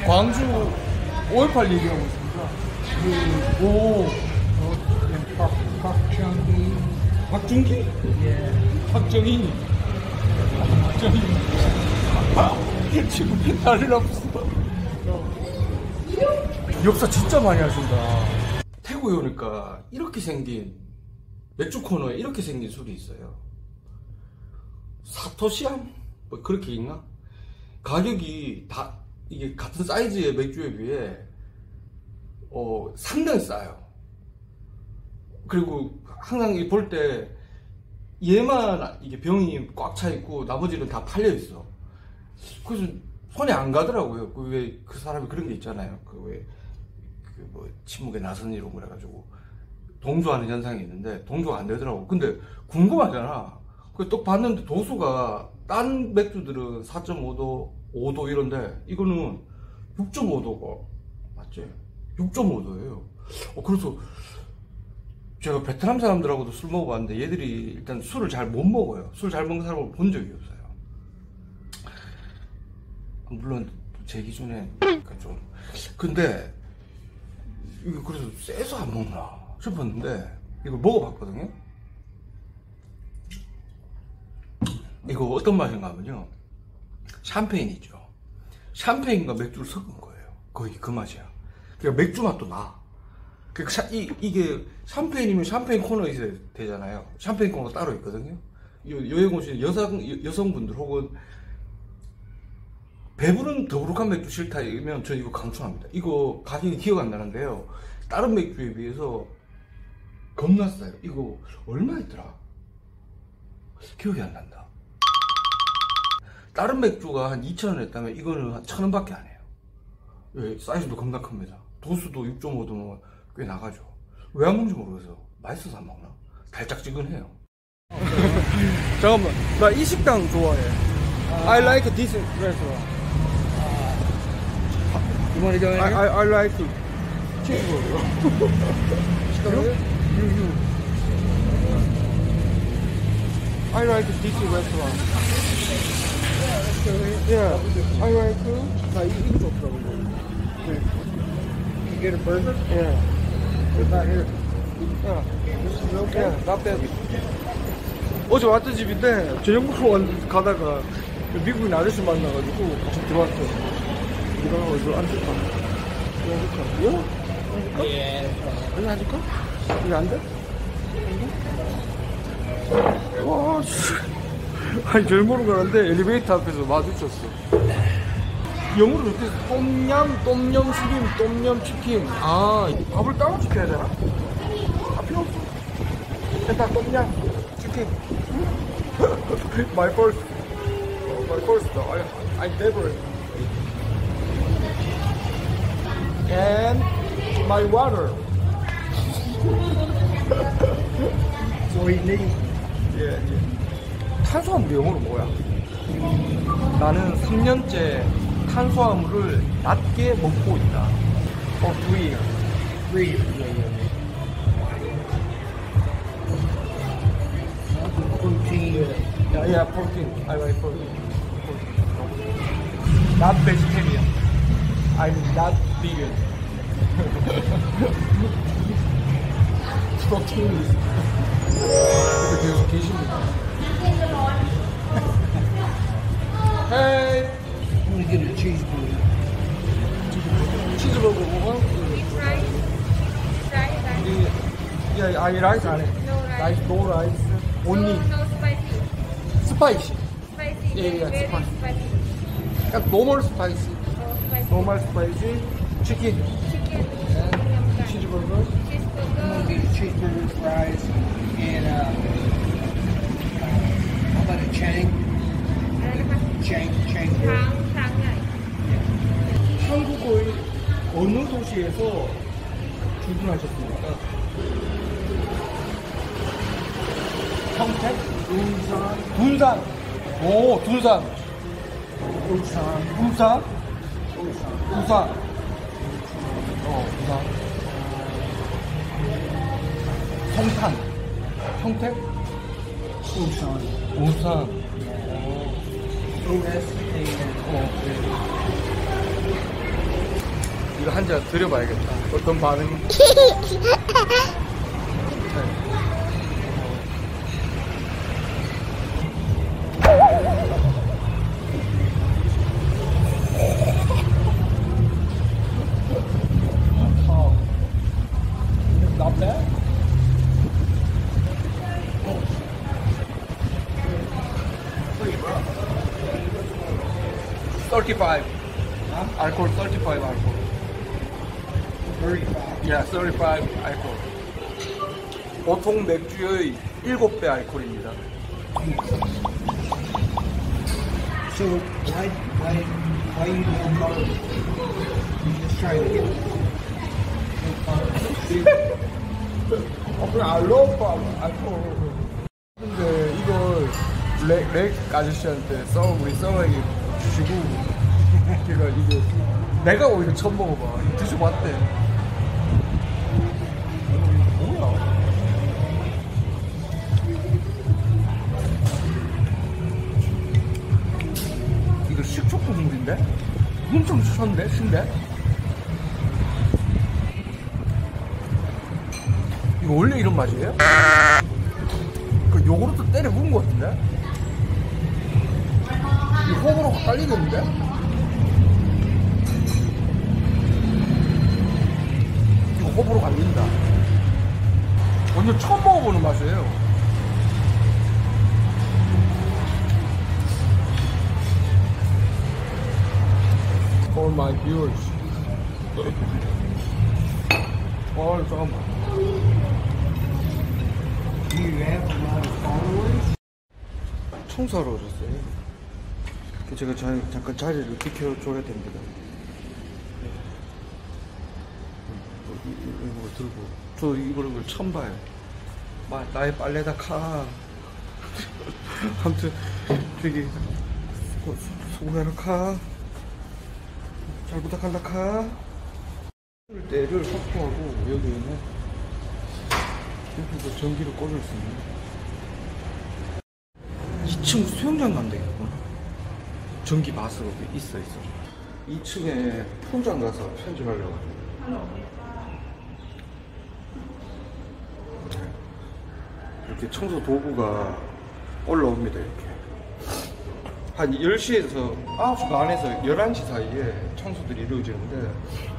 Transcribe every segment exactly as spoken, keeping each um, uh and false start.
광주 오일팔 얘기하고 있습니다. 그, 오. 박, 박정희. 박준기? 예. 박정희. 박정희. 아, 지금 난리 났어. 역사 진짜 많이 하신다. 태국에 오니까 이렇게 생긴 맥주 코너에 이렇게 생긴 술이 있어요. 사토시암? 뭐 그렇게 있나? 가격이 다 이게 같은 사이즈의 맥주에 비해 어 상당히 싸요. 그리고 항상 볼 때 얘만 이게 병이 꽉 차 있고 나머지는 다 팔려 있어. 그래서 손이 안 가더라고요. 그 왜 그 사람이 그런 게 있잖아요. 그 왜 그 뭐 침묵에 나선 이런 거 해가지고 동조하는 현상이 있는데 동조가 안 되더라고. 근데 궁금하잖아. 그 또 봤는데 도수가 딴 맥주들은 사 점 오 도, 오 도 이런데 이거는 육 점 오 도가 맞지? 육 점 오 도예요. 어, 그래서 제가 베트남 사람들하고도 술 먹어봤는데 얘들이 일단 술을 잘 못 먹어요. 술 잘 먹는 사람을 본 적이 없어요. 물론 제 기준에 그러니까 좀 근데 이거 그래서 세서 안 먹나 싶었는데 이걸 먹어봤거든요. 이거 어떤 맛인가 하면요, 샴페인이죠. 샴페인과 맥주를 섞은 거예요. 거의 그 맛이야. 그러니까 맥주 맛도 나. 그러니까 이, 이게 샴페인이면 샴페인 코너 있어야 되잖아요. 샴페인 코너가 따로 있거든요. 여행 오시는 여성, 여성분들 혹은 배부른 더부룩한 맥주 싫다 이러면 저 이거 강추합니다. 이거 가격이 기억 안 나는데요, 다른 맥주에 비해서 겁나 싸요. 이거 얼마 있더라? 기억이 안 난다. 다른 맥주가 한 이천 원 했다면 이거는 한 천 원 밖에 안 해요. 예, 사이즈도 겁나 큽니다. 도수도 육 점 오 도면 꽤 나가죠. 왜 안 먹는지 모르겠어. 맛있어서 안 먹나? 달짝지근해요. 잠깐만, 나 이 식당 좋아해. I like this restaurant. You want to go in I, here? I, I like cheeseburger. you? You, you. I like this restaurant. Yeah, I like. 나 이거 좋더라고. You get a burger? Yeah, It's not here. yeah, This is okay? yeah, not bad. 어제 왔던 집인데 저녁 먹고 왔- 가다가 미국인 아저씨 만나가지고 같이 들어왔어. 이거 이거 안 줄까? 이거 안 줄까? 이거? 안 줄까? Yeah. 이거 안 줄까? 이거 안 돼? 안 돼? 와, 씨. 아니 절 모르고 가는데 엘리베이터 앞에서 마주쳤어. 영어로 이렇게 똠얌, 똠얌 슈림, 똠얌 치킨. 아, 밥을 따로 시켜야 되나? 아, 필요 없어. 일단 똠얌 치킨. My first, uh, my first. I, I never. And my water. So he needs. 예, 예. 탄수화물 영어로 뭐야? 나는 삼 년째 탄수화물을 낮게 먹고 있다. 어, 두이. Three. Yeah, yeah, yeah. Protein. 야, 야, protein. I like protein. Not vegetarian. I'm not vegan. protein is. 근데 계속 계십니다. Hey, I'm gonna get a cheeseburger. 치즈버거 먹어? Fry, fry rice. 야, 아니 라이스 안 해. No rice. 라이스, 노 라이스. No, 온리 no spicy. 스파이시. Spicy. Yeah, yeah, very spicy. spicy. 그냥 노멀 스파이시. No spicy. 노멀 스파이시. 치킨. Chicken. Medium fry. 치즈버거. I'm gonna Cheeseburger. get a cheeseburger, fries, and uh, how about a chang? Chang, chang. 장, 장이야. 한국의 어느 도시에서 출근하셨습니까? 평택? Busan, 군산. 오, 군산. Busan, 부산? Busan. 부산. 어, 부산. 성탄. 평택? Busan. 부산. O S A N. 어, 네. 이거 한 잔 드려봐야겠다. 어떤 반응이? Not bad. thirty-five. 알코올 thirty-five 알코올. thirty-five. Yeah, thirty-five 알코올. 보통 맥주의 일곱 배 알코올입니다. So why why why you don't color? You just trying to get 어, 그냥 알로파 알코올. 근데 이걸 렉, 렉 아저씨한테 써 우리 써마에게 주시고 걔가 이게 내가 오히려 처음 먹어봐. 이거 드셔봤대. 뭐야? 이거 식초 국물인데? 엄청 추천데? 신데? 이거 원래 이런 맛이에요? 그 요구르트 때려 부은 것 같은데? 이 호불호가 깔리겠는데? 이거 호불호 갈린다. 완전 처음 먹어보는 맛이에요. For my viewers. 어, 잠깐만. Do you have a lot of followers? 청소하러 오셨어요. 제가 자, 잠깐 자리를 비켜줘야 됩니다. 이거 들고 저 이걸 처음 봐요. 마, 나의 빨래다 카. 아무튼 되게 수고해라 카. 잘 부탁한다 카. 때를 확보하고 여기는 여기서 전기를 꽂을 수 있는 이 층 수영장 가면 되겠구나. 전기 마스가 있어 있어. 이 층에 풀장 가서 편집하려고 합니다. 이렇게 청소 도구가 올라옵니다. 이렇게 한 열 시에서 아홉 시 반에서 열한 시 사이에 청소들이 이루어지는데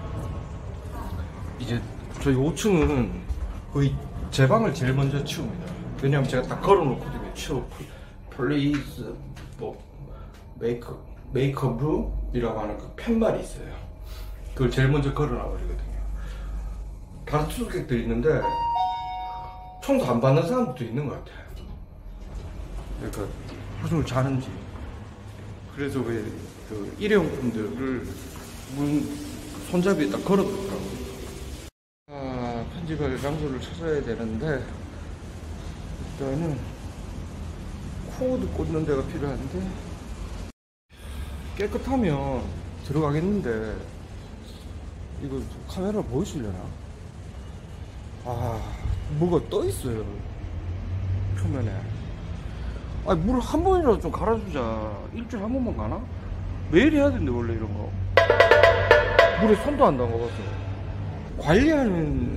이제 저희 오 층은 거의 제 방을 제일 먼저 치웁니다. 왜냐면 제가 다 걸어놓거든요. 치워 플리즈 뭐 메이크 메이크업이라고 하는 그 팻말이 있어요. 그걸 제일 먼저 걸어놔버리거든요. 다른 투숙객들이 있는데 청소 안 받는 사람도 있는 것 같아요. 그러니까 하루 종일 자는지. 그래서 왜 그 일회용품들을 문 손잡이에 딱 걸어두더라고요. 아, 편집할 장소를 찾아야 되는데 일단은 코드 꽂는 데가 필요한데 깨끗하면 들어가겠는데 이거 카메라 보이시려나? 아, 뭐가 떠 있어요 표면에. 아, 물 한 번이라도 좀 갈아주자. 일주일에 한 번만 가나? 매일 해야 되는데 원래 이런 거 물에 손도 안 담가봤어. 관리하는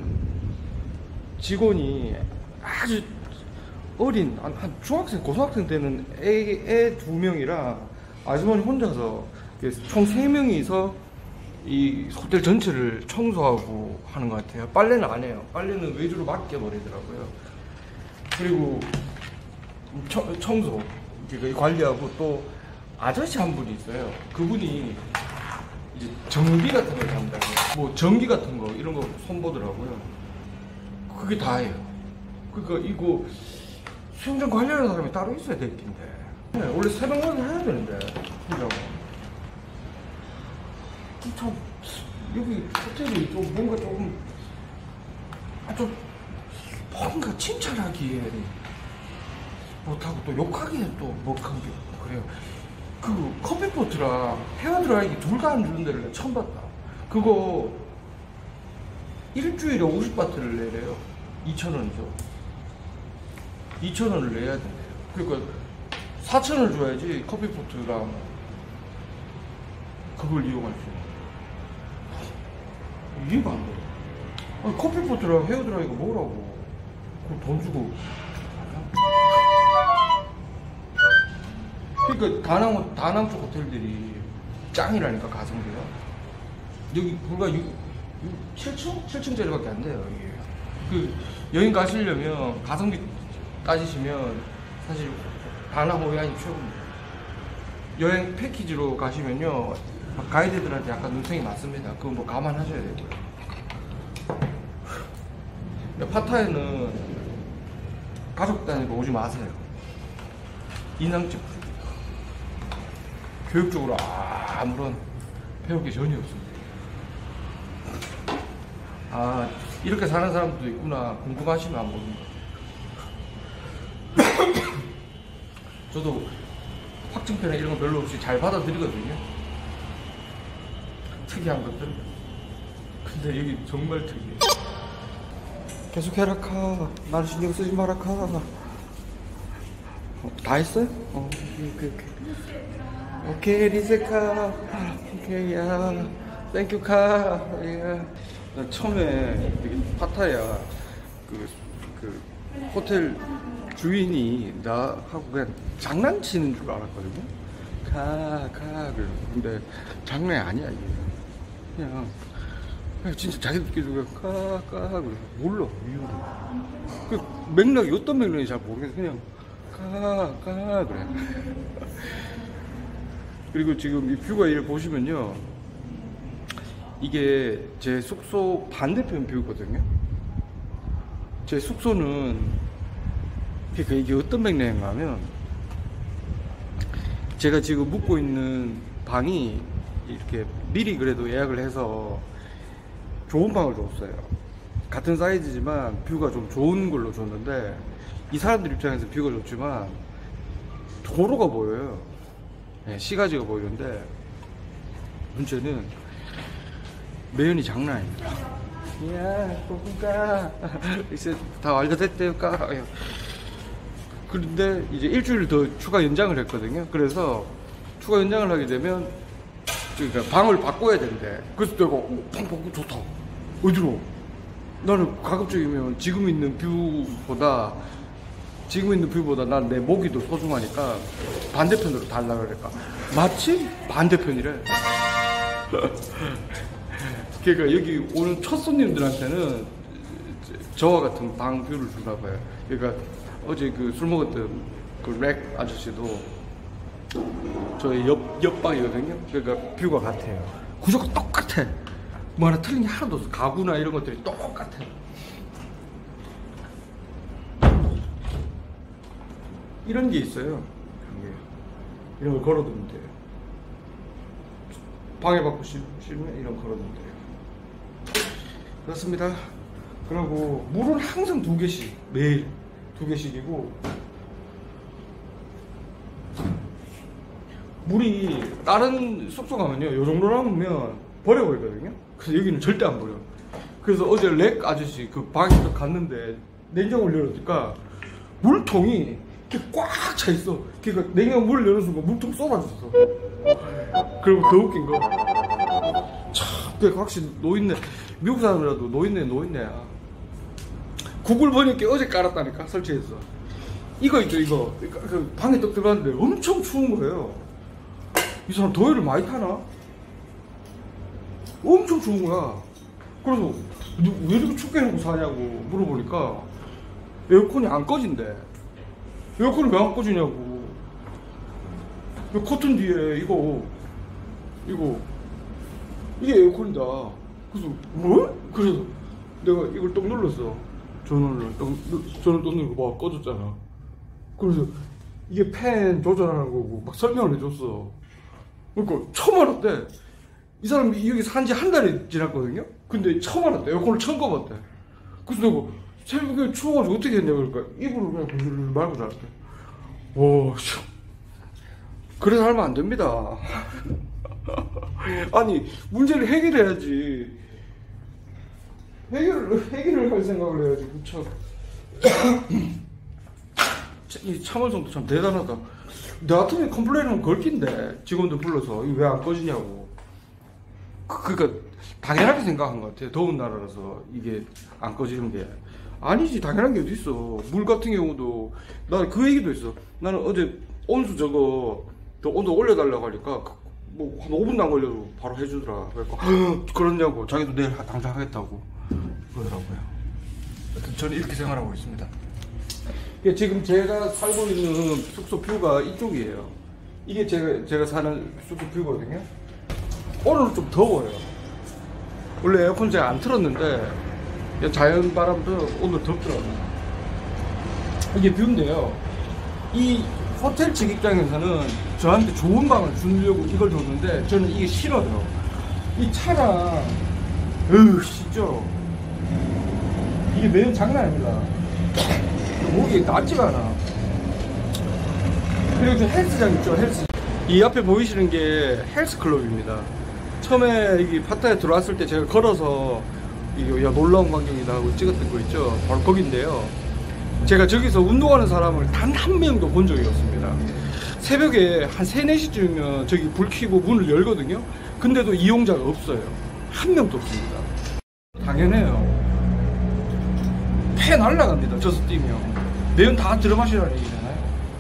직원이 아주 어린 한, 한 중학생 고등학생 때는 애 두 명이랑 아주머니 혼자서 총 세 명이서 이 호텔 전체를 청소하고 하는 것 같아요. 빨래는 안 해요. 빨래는 외주로 맡겨버리더라고요. 그리고 청, 청소 이제 관리하고 또 아저씨 한 분이 있어요. 그분이 이제 전기 같은 걸 한다고, 뭐 전기 같은 거 이런 거 손보더라고요. 그게 다예요. 그러니까 이거 수영장 관리하는 사람이 따로 있어야 될 텐데. 네, 원래 새벽만 해야 되는데 수영장. 참 여기 호텔이 좀 뭔가 조금 아, 좀 뭔가 칭찬하기에 못하고 또 욕하기에 또 못한 게 그래요. 그 커피포트랑 헤어드라이기 둘 다 안 주는 데를 내가 처음 봤다. 그거 일주일에 오십 바트를 내래요. 이천 원이죠. 이천 원을 내야 된대요. 그러니까 사천 원을 줘야지 커피포트랑 그걸 이용할 수 있는. 이해가 안 돼. 아니, 커피포트랑 헤어드라이가 뭐라고. 그럼 돈 주고. 그러니까 다낭, 다낭 쪽 호텔들이 짱이라니까, 가성비가. 여기 불과 육, 칠 층? 칠 층짜리밖에 안 돼요, 이게. 그, 여행 가시려면, 가성비 따지시면, 사실, 다낭 호이안이 최고입니다. 여행 패키지로 가시면요, 가이드들한테 약간 눈탱이 맞습니다. 그건 뭐 감안하셔야 되고요. 파타야는 가족 다니고 오지 마세요. 인상집 교육적으로 아무런 배울 게 전혀 없습니다. 아, 이렇게 사는 사람도 있구나 궁금하시면 안 봅니다. 저도 확증편에 이런 거 별로 없이 잘 받아들이거든요. 특이한 것들. 근데 여기 정말 특이해. 계속 해라 카. 나를 신경 쓰지 마라 카. 어, 다 했어요? 어, 오케이 오케이 오케이 리세카. 오케이 야 땡큐 카. 야. 처음에 여기 파타야 그, 그 호텔 주인이 나하고 그냥 장난치는 줄 알았거든요. 가, 가, 그래. 근데 장난이 아니야, 이게. 그냥, 그냥 진짜 자기들끼리 그냥 가, 가, 그래. 몰라, 이유를. 그 맥락이 어떤 맥락인지 잘 모르겠어. 그냥 가, 가, 그래. 그리고 지금 이 뷰가 이를 보시면요. 이게 제 숙소 반대편 뷰거든요. 제 숙소는 그러니까 이게 어떤 맥락인가 하면 제가 지금 묵고 있는 방이 이렇게 미리 그래도 예약을 해서 좋은 방을 줬어요. 같은 사이즈지만 뷰가 좀 좋은 걸로 줬는데 이 사람들 입장에서 뷰가 좋지만 도로가 보여요. 네, 시가지가 보이는데 문제는 매연이 장난 아닙니다. 야, 꼬꾸까 이제 다 완료됐대요까. 그런데 이제 일주일 더 추가 연장을 했거든요. 그래서 추가 연장을 하게 되면 그러니까 방을 바꿔야 된대. 그래서 내가 어, 방 바꾸고 좋다. 어디로? 나는 가급적이면 지금 있는 뷰보다 지금 있는 뷰보다 난 내 모기 더 소중하니까 반대편으로 달라 그러니까 마침 반대편이래. 그러니까 여기 오는 첫 손님들한테는 저와 같은 방 뷰를 주나 봐요. 그러니까 어제 그 술 먹었던 그 렉 아저씨도 저희 옆, 옆방이거든요. 그러니까 뷰가 같아요. 구조가 똑같아. 뭐 하나 틀린 게 하나도 없어. 가구나 이런 것들이 똑같아. 이런 게 있어요. 이런 걸 걸어두면 돼요. 방해받고 싶으면 이런 거 걸어두면 돼요. 그렇습니다. 그리고 물은 항상 두 개씩 매일 두 개씩이고 물이 다른 숙소 가면요 요 정도 남으면 버려버리거든요. 그래서 여기는 절대 안 버려. 그래서 어제 렉 아저씨 그 방에 갔는데 냉장고를 열어보니까 물통이 이렇게 꽉 차 있어. 그러니까 냉장고 문을 여는 순간 물통 쏟아졌어. 그리고 더 웃긴 거 참, 그 확실히 노인네 미국 사람이라도 노인네 노인네야. 구글 번역기 어제 깔았다니까 설치해서. 이거 있죠 이거. 그러니까 그 방에 딱 들어갔는데 엄청 추운 거예요. 이 사람 더위를 많이 타나? 엄청 추운 거야. 그래서 왜 이렇게 춥게 해놓고 사냐고 물어보니까 에어컨이 안 꺼진대. 에어컨이 왜 안 꺼지냐고. 커튼 뒤에 이거 이거 이게 에어컨이다. 그래서 뭐? 그래서 내가 이걸 딱 눌렀어. 전원을 딱 전원 딱 누르고 막 꺼졌잖아. 그래서 이게 팬 조절하는 거고 막 설명을 해줬어. 그러니까 처음 알았대. 이 사람이 여기 산지 한 달이 지났거든요. 근데 처음 알았대. 에어컨을 처음 꺼봤대. 그래서 내가 새벽에 추워가지고 어떻게 했냐 그러니까 이불을 그냥 굴굴 말고 잤대. 와, 참. 그래서 하면 안 됩니다. 아니 문제를 해결해야지. 해결을 해결을 할 생각을 해야지. 참. 이 참을성도 참 대단하다. 나 같으면 컴플레인은 걸 낀데 직원들 불러서 이거 왜 안 꺼지냐고. 그, 그러니까 당연하게 생각한 것 같아요. 더운 나라라서 이게 안 꺼지는 게. 아니지, 당연한 게 어디 있어. 물 같은 경우도 나 그 얘기도 있어. 나는 어제 온수 저거 더 온도 올려달라고 하니까 뭐 한 오 분도 안 걸려도 바로 해주더라. 그래서 그러냐고 자기도 내일 당장 하겠다고 그러더라고요. 하여튼 저는 이렇게 생활하고 있습니다. 이게 지금 제가 살고 있는 숙소 뷰가 이쪽이에요. 이게 제가 제가 사는 숙소 뷰거든요. 오늘은 좀 더워요. 원래 에어컨 제가 안 틀었는데 자연 바람도 오늘 덥더라고요. 이게 뷰인데요. 이 호텔 측 입장에서는 저한테 좋은 방을 주려고 이걸 줬는데 저는 이게 싫어요. 이 차랑 으 진짜 이게 매연 장난 아닙니다. 목이 낫지가 않아. 그리고 저 헬스장 있죠, 헬스. 이 앞에 보이시는 게 헬스클럽입니다. 처음에 이 파타에 들어왔을 때 제가 걸어서 이거 야 놀라운 광경이다 하고 찍었던 거 있죠. 바로 거긴데요. 제가 저기서 운동하는 사람을 단 한 명도 본 적이 없습니다. 새벽에 한 세, 네 시쯤이면 저기 불 켜고 문을 열거든요. 근데도 이용자가 없어요. 한 명도 없습니다. 당연해요. 폐 날라갑니다. 저서 뛰면. 매연 다 들어마시라는 얘기잖아요.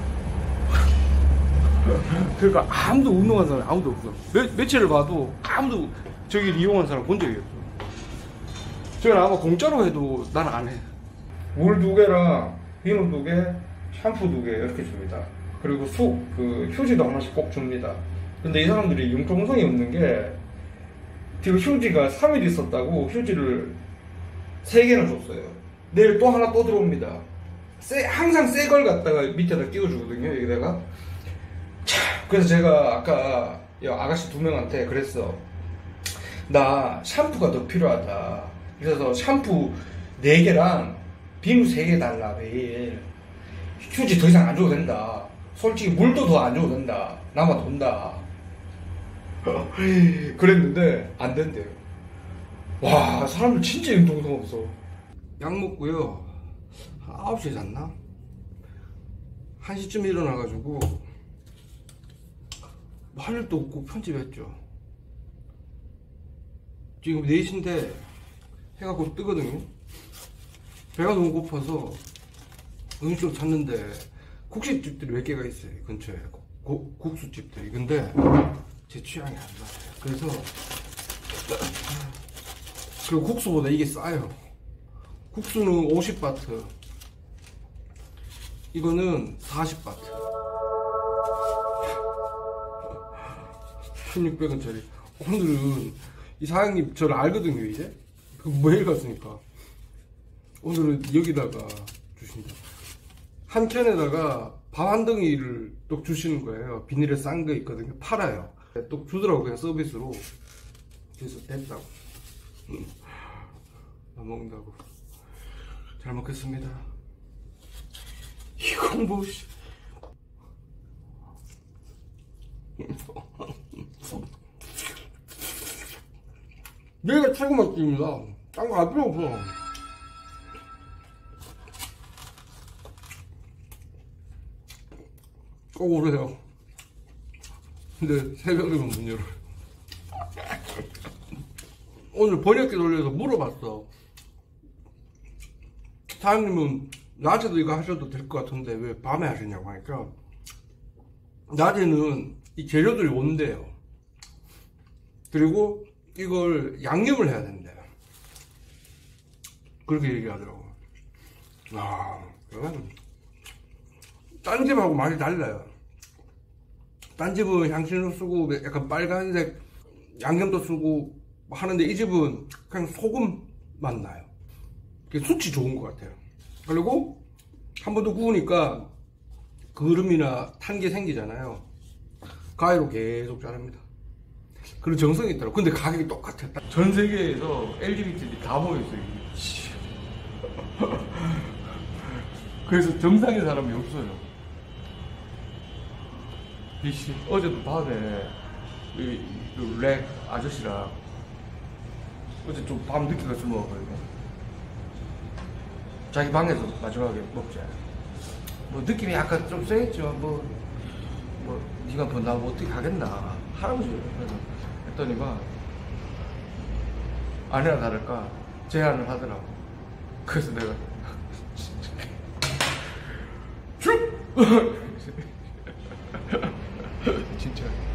그러니까 아무도 운동하는 사람이 아무도 없어. 며, 며칠을 봐도 아무도 저기를 이용하는 사람 본 적이 없어. 저는 아마 공짜로 해도 난 안 해. 물 두 개랑 비누 두 개, 샴푸 두 개 이렇게 줍니다. 그리고 속, 그 휴지도 하나씩 꼭 줍니다. 근데 이 사람들이 융통성이 없는 게 지금 휴지가 삼 일 있었다고 휴지를 세 개나 줬어요. 내일 또 하나 또 들어옵니다. 새, 항상 새 걸 갖다가 밑에다 끼워주거든요, 여기다가. 차, 그래서 제가 아까 아가씨 두 명한테 그랬어. 나 샴푸가 더 필요하다. 그래서 샴푸 네 개랑 비누 세 개 달라, 매일. 휴지 더 이상 안 줘도 된다. 솔직히 물도 더 안 줘도 된다. 나만 돈다. 그랬는데 안 된대요. 와, 사람들 진짜 융통성 없어. 약 먹고요. 한 아홉 시에 잤나? 한 시쯤 일어나가지고 할 일도 없고 편집했죠. 지금 네 시인데 해가 곧 뜨거든요. 배가 너무 고파서 음식점 찾는데 국식집들이 몇 개가 있어요, 근처에. 고, 국수집들이. 근데 제 취향이 안 맞아요. 그래서 그리고 국수보다 이게 싸요. 국수는 오십 바트, 이거는 사십 바트. 천육백 원짜리. 오늘은 이 사장님 저를 알거든요, 이제. 그 매일 갔으니까. 오늘은 여기다가 주신다. 한 캔에다가 밥 한 덩이를 또 주시는 거예요. 비닐에 싼 거 있거든요. 팔아요. 또 주더라고, 그냥 서비스로. 그래서 됐다고. 안 먹는다고. 잘 먹겠습니다. 이건 뭐, 씨. 얘가 최고 맛집입니다. 딴 거 알 필요 없어. 꼭 오세요. 근데 새벽이면 문 열어요. 오늘 번역기 돌려서 물어봤어. 사장님은 낮에도 이거 하셔도 될 것 같은데 왜 밤에 하시냐고 하니까, 낮에는 이 재료들이 온대요. 그리고 이걸 양념을 해야 된대요. 그렇게 얘기하더라고. 아, 그건 딴 집하고 맛이 달라요. 딴 집은 향신료 쓰고 약간 빨간색 양념도 쓰고 하는데 이 집은 그냥 소금 맛 나요. 수치 좋은 것 같아요. 그리고 한 번 더 구우니까 그름이나 탄 게 생기잖아요. 가위로 계속 자릅니다. 그런 정성이 있더라고. 근데 가격이 똑같아요. 전 세계에서 엘지비티들이 다 모여있어요. 그래서 정상인 사람이 없어요. 이씨, 어제도 밤에 이, 이 렉 아저씨랑 어제 좀 밤 늦게 가서 먹었거든요. 자기 방에서 마지막에 먹자. 뭐 느낌이 약간 좀 쎄했죠. 뭐, 뭐 네가 뭐 나뭐 어떻게 하겠나. 할아버지. 그래서 했더니만 아니나 다를까 제안을 하더라고. 그래서 내가 쭉 진짜